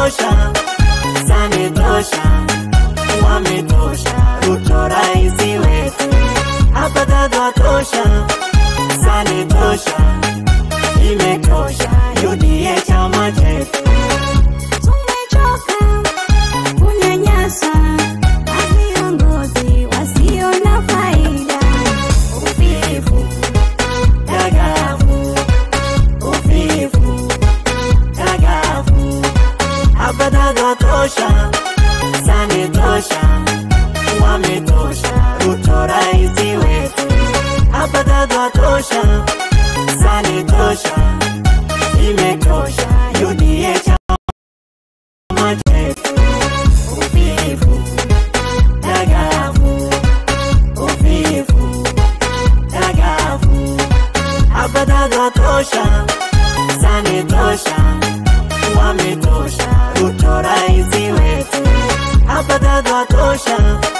tosha, sane tosha, wametosha, Ruto raisi wetu. Hapa dada tosha, sane tosha, imetosha, UDA chama chetu. Tumechoka kunyanyasa viongozi wasio na faida. Uvivu, dagavu, uvivu, dagavu. Hapa dada tosha, sane tosha, wametosha, Ruto raisi wetu. Hapa dada tosha, sane tosha, imetosha, UDA chama chetu. Uvivu, dagavu, uvivu, dagavu. Hapa dada tosha, sane tosha, wametosha, Ruto raisi wetu. Hapa dada tosha,